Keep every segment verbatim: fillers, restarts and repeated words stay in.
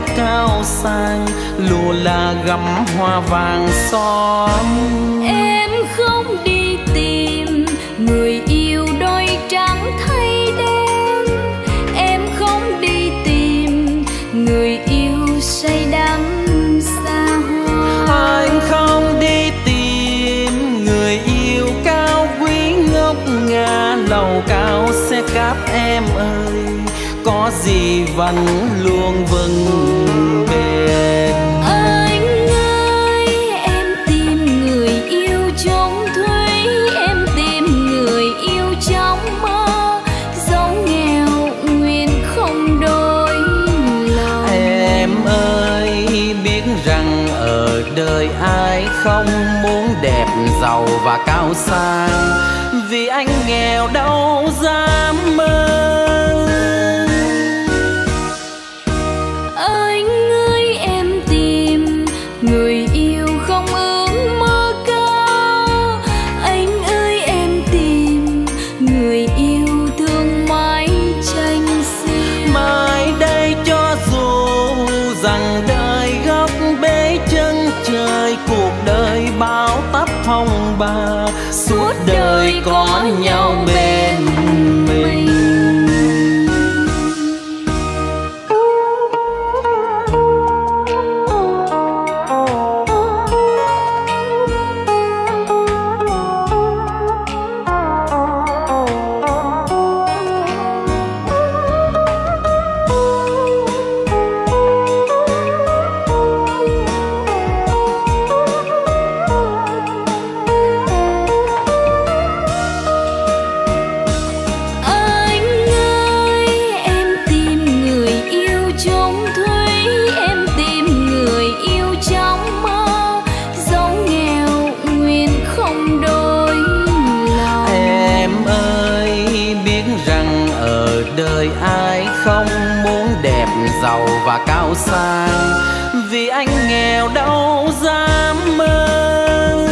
cao sang, lùa là gắm hoa vàng son. Em không đi tìm người yêu đôi trắng thay đen, em không đi tìm người yêu say đắm xa hoa. Anh không đi tìm người yêu cao quý ngốc ngà, lầu cao xe cáp em ơi, có gì vẫn luôn vững bền. Anh ơi, em tìm người yêu chốn thuế, em tìm người yêu trong mơ, dẫu nghèo nguyện không đôi lòng. Em ơi, biết rằng ở đời ai không muốn đẹp giàu và cao sang, vì anh nghèo đâu dám mơ. Anh ơi, em tìm người yêu không ước mơ cao, anh ơi em tìm người yêu thương mái tranh xiêu. Mai đây cho dù rằng đời góc bể chân trời, cuộc đời bão táp phong ba, suốt đời có nhau bên mình. Đời ai không muốn đẹp giàu và cao sang, vì anh nghèo đâu dám mơ.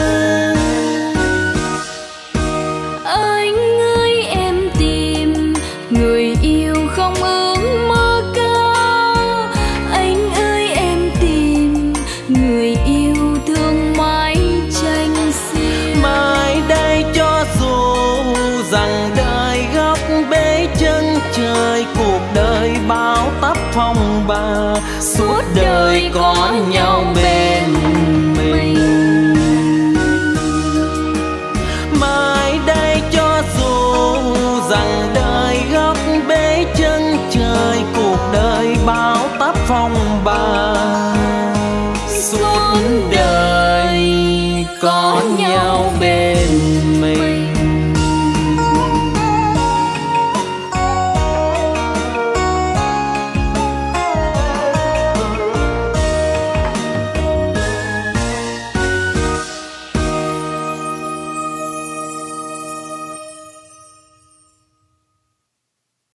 Anh ơi em tìm người yêu không ước mơ cao, anh ơi em tìm người yêu thương mái tranh xiêu. Mai đây cho dù rằng đời góc bể chân trời, cuộc đời bão táp phong ba, suốt đời có nhau bên mình. Mai đây cho dù rằng đời góc bể chân trời, cuộc đời bão táp phong ba, suốt đời có nhau bên